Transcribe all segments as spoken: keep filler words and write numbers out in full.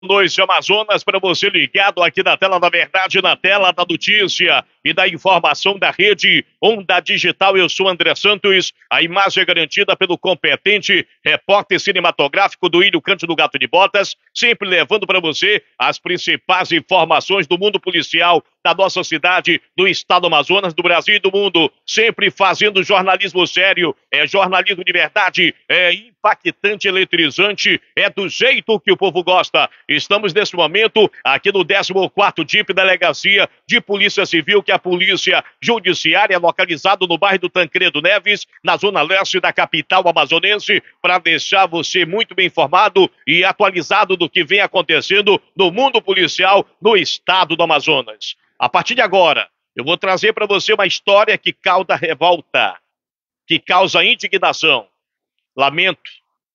Noite Amazonas, para você ligado aqui na tela da verdade, na tela da notícia e da informação da rede Onda Digital. Eu sou André Santos, a imagem é garantida pelo competente repórter cinematográfico do Ilho Cândido Gato de Botas, sempre levando para você as principais informações do mundo policial da nossa cidade, do estado do Amazonas, do Brasil e do mundo, sempre fazendo jornalismo sério, é jornalismo de verdade, é impactante, eletrizante, é do jeito que o povo gosta. Estamos nesse momento aqui no décimo quarto D I P, Delegacia de Polícia Civil, que é a Polícia Judiciária, localizado no bairro do Tancredo Neves, na zona leste da capital amazonense, para deixar você muito bem informado e atualizado do que vem acontecendo no mundo policial no estado do Amazonas. A partir de agora, eu vou trazer para você uma história que causa revolta, que causa indignação, lamento,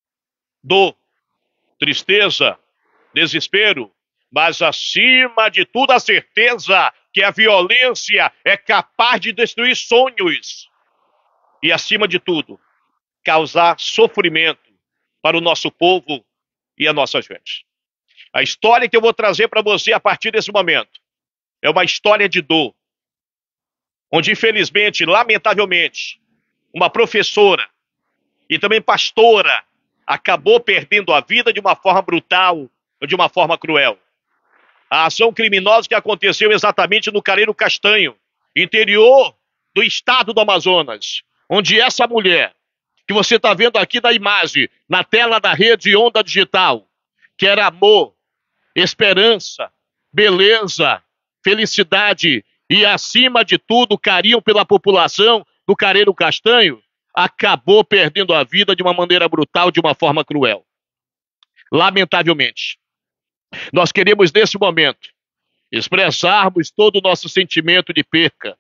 dor, tristeza, desespero, mas acima de tudo a certeza que a violência é capaz de destruir sonhos e, acima de tudo, causar sofrimento para o nosso povo e a nossa gente. A história que eu vou trazer para você a partir desse momento é uma história de dor, onde infelizmente, lamentavelmente, uma professora e também pastora acabou perdendo a vida de uma forma brutal, de uma forma cruel. A ação criminosa que aconteceu exatamente no Careiro Castanho, interior do estado do Amazonas, onde essa mulher, que você está vendo aqui na imagem, na tela da rede Onda Digital, que era amor, esperança, beleza, felicidade e, acima de tudo, carinho pela população do Careiro Castanho, acabou perdendo a vida de uma maneira brutal, de uma forma cruel. Lamentavelmente, nós queremos, nesse momento, expressarmos todo o nosso sentimento de perca,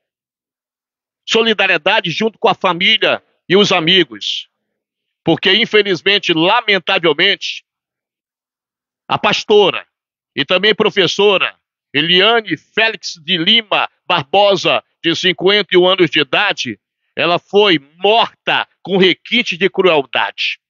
solidariedade junto com a família e os amigos, porque, infelizmente, lamentavelmente, a pastora e também professora Eliane Félix de Lima Barbosa, de cinquenta e um anos de idade, ela foi morta com requinte de crueldade.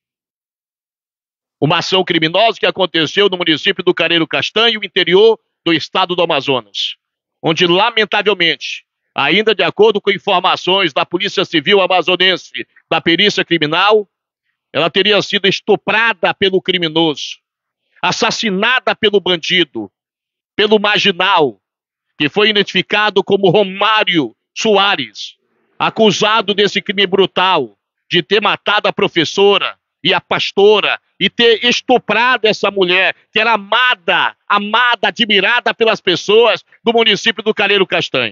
Uma ação criminosa que aconteceu no município do Careiro Castanho, interior do estado do Amazonas, onde, lamentavelmente, ainda de acordo com informações da Polícia Civil amazonense, da perícia criminal, ela teria sido estuprada pelo criminoso, assassinada pelo bandido, pelo marginal, que foi identificado como Romário Soares, acusado desse crime brutal, de ter matado a professora e a pastora, e ter estuprado essa mulher, que era amada, amada, admirada pelas pessoas do município do Careiro Castanho.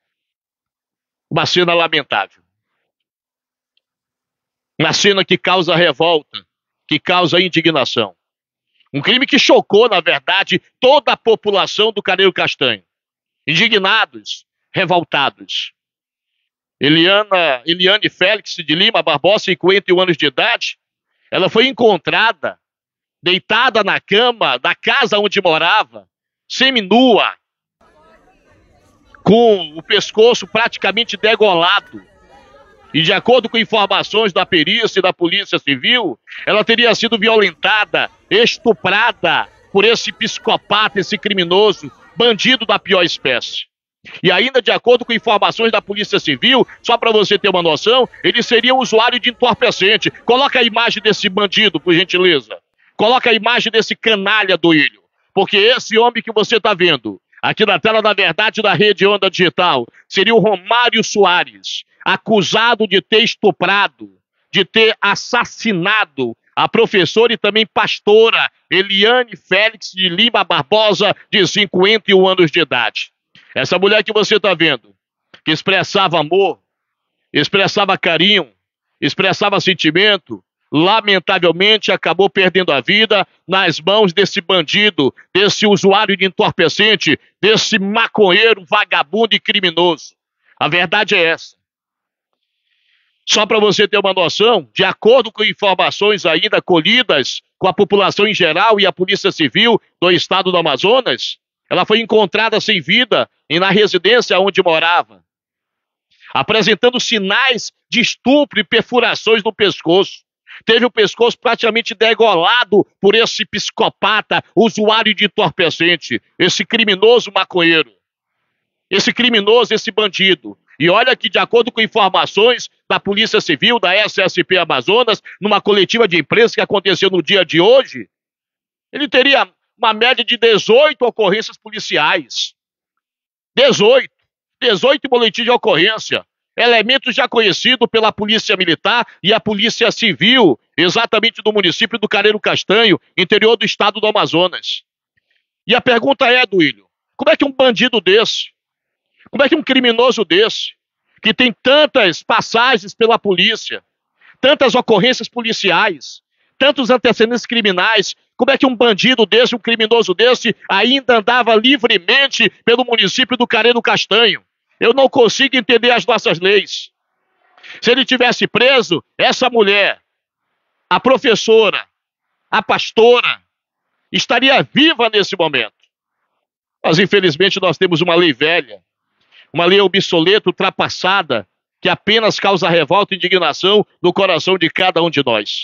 Uma cena lamentável. Uma cena que causa revolta, que causa indignação. Um crime que chocou, na verdade, toda a população do Careiro Castanho. Indignados, revoltados. Eliana, Eliane Félix de Lima Barbosa, cinquenta e um anos de idade, ela foi encontrada deitada na cama da casa onde morava, seminua, com o pescoço praticamente degolado. E, de acordo com informações da perícia e da Polícia Civil, ela teria sido violentada, estuprada por esse psicopata, esse criminoso, bandido da pior espécie. E ainda, de acordo com informações da Polícia Civil, só para você ter uma noção, ele seria um usuário de entorpecente. Coloca a imagem desse bandido, por gentileza. Coloca a imagem desse canalha do Ilho. Porque esse homem que você está vendo aqui na tela da verdade da rede Onda Digital seria o Romário Soares, acusado de ter estuprado, de ter assassinado a professora e também pastora Eliane Félix de Lima Barbosa, de cinquenta e um anos de idade. Essa mulher que você está vendo, que expressava amor, expressava carinho, expressava sentimento, lamentavelmente acabou perdendo a vida nas mãos desse bandido, desse usuário de entorpecente, desse maconheiro, vagabundo e criminoso. A verdade é essa. Só para você ter uma noção, de acordo com informações ainda colhidas com a população em geral e a Polícia Civil do estado do Amazonas, ela foi encontrada sem vida e na residência onde morava, apresentando sinais de estupro e perfurações no pescoço. teve o pescoço praticamente degolado por esse psicopata, usuário de entorpecente, esse criminoso maconheiro, esse criminoso, esse bandido. E olha que, de acordo com informações da Polícia Civil, da S S P Amazonas, numa coletiva de imprensa que aconteceu no dia de hoje, ele teria uma média de dezoito ocorrências policiais. dezoito. dezoito boletins de ocorrência. Elementos já conhecidos pela Polícia Militar e a Polícia Civil, exatamente do município do Careiro Castanho, interior do estado do Amazonas. E a pergunta é, Duílio, como é que um bandido desse, como é que um criminoso desse, que tem tantas passagens pela polícia, tantas ocorrências policiais, tantos antecedentes criminais, como é que um bandido desse, um criminoso desse, ainda andava livremente pelo município do Careiro Castanho? Eu não consigo entender as nossas leis. Se ele tivesse preso, essa mulher, a professora, a pastora, estaria viva nesse momento. Mas, infelizmente, nós temos uma lei velha, uma lei obsoleta, ultrapassada, que apenas causa revolta e indignação no coração de cada um de nós.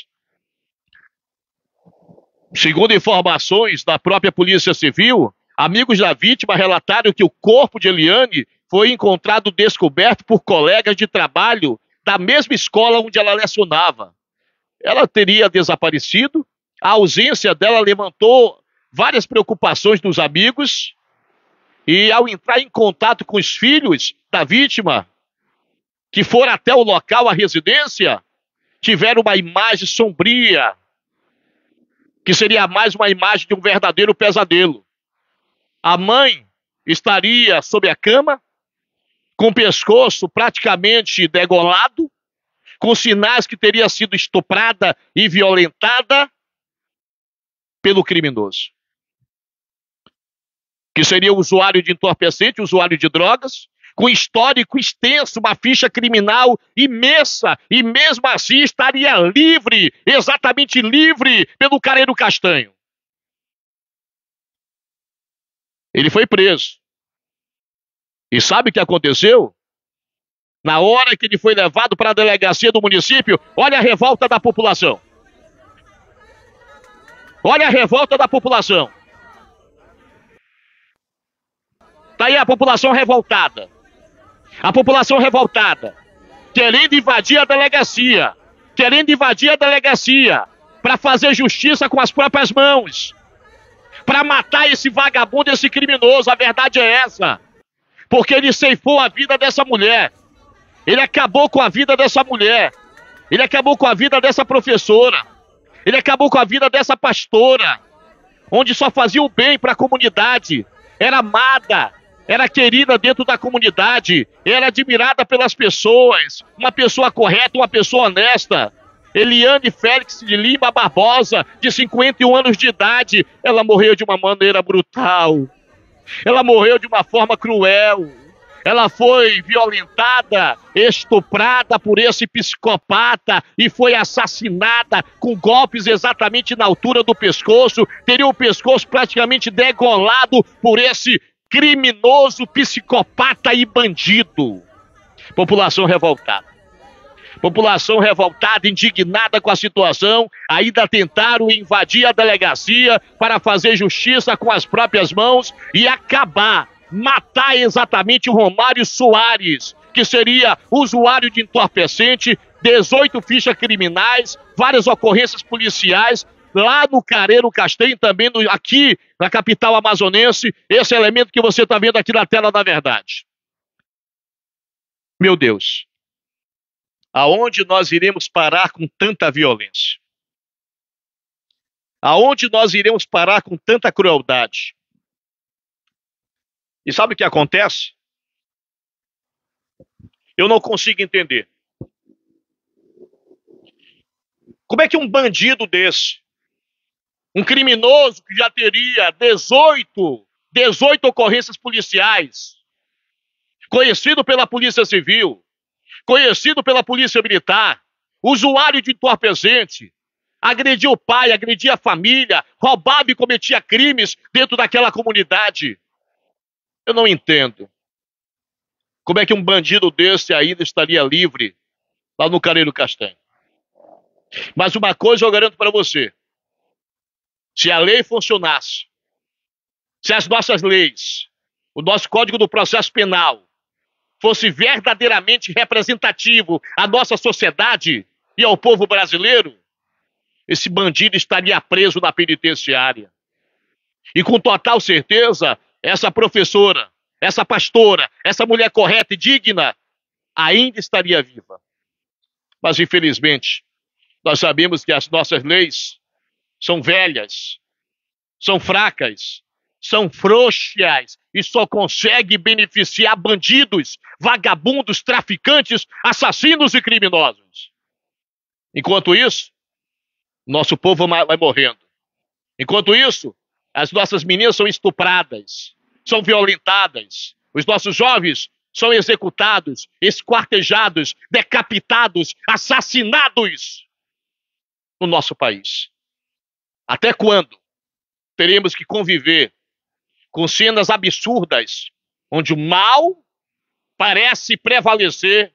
Segundo informações da própria Polícia Civil, amigos da vítima relataram que o corpo de Eliane foi encontrado descoberto por colegas de trabalho da mesma escola onde ela lecionava. Ela teria desaparecido, a ausência dela levantou várias preocupações dos amigos e, ao entrar em contato com os filhos da vítima, que foram até o local, a residência, tiveram uma imagem sombria, que seria mais uma imagem de um verdadeiro pesadelo. A mãe estaria sob a cama, com o pescoço praticamente degolado, com sinais que teria sido estuprada e violentada pelo criminoso, que seria o usuário de entorpecente, usuário de drogas, com histórico extenso, uma ficha criminal imensa, e mesmo assim estaria livre, exatamente livre, pelo Careiro Castanho. Ele foi preso. E sabe o que aconteceu? Na hora que ele foi levado para a delegacia do município, olha a revolta da população. Olha a revolta da população. Está aí a população revoltada. A população revoltada, querendo invadir a delegacia, querendo invadir a delegacia, para fazer justiça com as próprias mãos, para matar esse vagabundo, esse criminoso. A verdade é essa. Porque ele ceifou a vida dessa mulher. Ele acabou com a vida dessa mulher. Ele acabou com a vida dessa professora. Ele acabou com a vida dessa pastora, onde só fazia o bem para a comunidade. Era amada, era querida dentro da comunidade, era admirada pelas pessoas. Uma pessoa correta, uma pessoa honesta. Eliane Félix de Lima Barbosa, de cinquenta e um anos de idade, ela morreu de uma maneira brutal. Ela morreu de uma forma cruel. Ela foi violentada, estuprada por esse psicopata e foi assassinada com golpes exatamente na altura do pescoço. Teria o pescoço praticamente degolado por esse criminoso, psicopata e bandido. População revoltada. População revoltada, indignada com a situação, ainda tentaram invadir a delegacia para fazer justiça com as próprias mãos e acabar, matar exatamente o Romário Soares, que seria usuário de entorpecente, dezoito fichas criminais, várias ocorrências policiais, lá no Careiro Castanho, também no, aqui na capital amazonense, esse elemento que você está vendo aqui na tela da verdade. Meu Deus. Aonde nós iremos parar com tanta violência? Aonde nós iremos parar com tanta crueldade? E sabe o que acontece? Eu não consigo entender. Como é que um bandido desse, um criminoso que já teria dezoito, dezoito ocorrências policiais, conhecido pela Polícia Civil, conhecido pela Polícia Militar, usuário de entorpecente, agredia o pai, agredia a família, roubava e cometia crimes dentro daquela comunidade. Eu não entendo. Como é que um bandido desse ainda estaria livre lá no Careiro Castanho? Mas uma coisa eu garanto para você: se a lei funcionasse, se as nossas leis, o nosso Código do Processo Penal, fosse verdadeiramente representativo à nossa sociedade e ao povo brasileiro, esse bandido estaria preso na penitenciária. E com total certeza, essa professora, essa pastora, essa mulher correta e digna ainda estaria viva. Mas, infelizmente, nós sabemos que as nossas leis são velhas, são fracas, são frouxas e só conseguem beneficiar bandidos, vagabundos, traficantes, assassinos e criminosos. Enquanto isso, nosso povo vai morrendo. Enquanto isso, as nossas meninas são estupradas, são violentadas, os nossos jovens são executados, esquartejados, decapitados, assassinados no nosso país. Até quando teremos que conviver com cenas absurdas, onde o mal parece prevalecer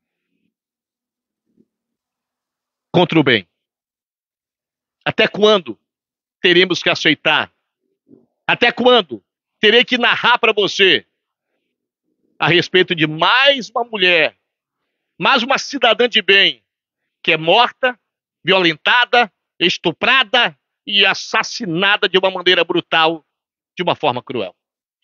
contra o bem? Até quando teremos que aceitar? Até quando terei que narrar para você a respeito de mais uma mulher, mais uma cidadã de bem, que é morta, violentada, estuprada e assassinada de uma maneira brutal, de uma forma cruel?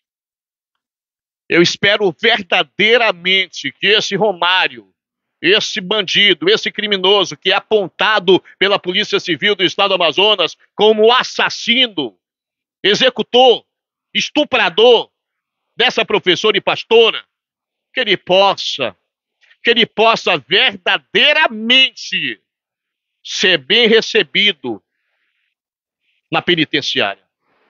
Eu espero verdadeiramente que esse Romário, esse bandido, esse criminoso que é apontado pela Polícia Civil do Estado do Amazonas como assassino, executor, estuprador dessa professora e pastora, que ele possa, que ele possa verdadeiramente ser bem recebido na penitenciária.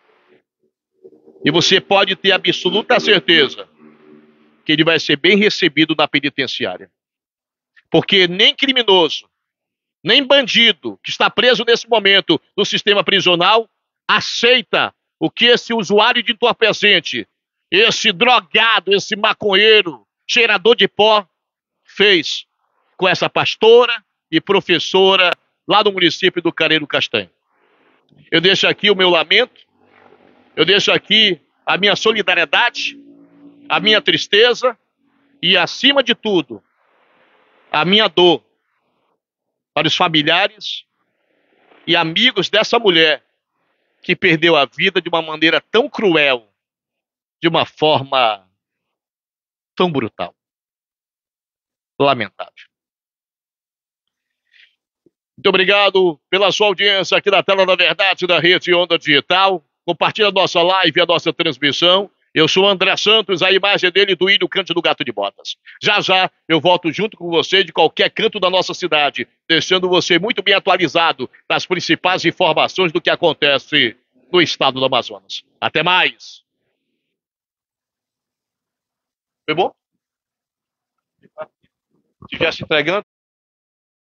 E você pode ter absoluta certeza que ele vai ser bem recebido na penitenciária. Porque nem criminoso, nem bandido que está preso nesse momento no sistema prisional aceita o que esse usuário de entorpecente, esse drogado, esse maconheiro, cheirador de pó, fez com essa pastora e professora lá no município do Careiro Castanho. Eu deixo aqui o meu lamento, eu deixo aqui a minha solidariedade, a minha tristeza e, acima de tudo, a minha dor para os familiares e amigos dessa mulher que perdeu a vida de uma maneira tão cruel, de uma forma tão brutal. Lamentável. Muito obrigado pela sua audiência aqui na Tela da Verdade da Rede Onda Digital. Compartilhe a nossa live, a nossa transmissão. Eu sou André Santos, a imagem dele do Ilho Cândido Gato de Botas. Já já eu volto junto com você de qualquer canto da nossa cidade, deixando você muito bem atualizado das principais informações do que acontece no estado do Amazonas. Até mais! Foi bom? Se estivesse entregando.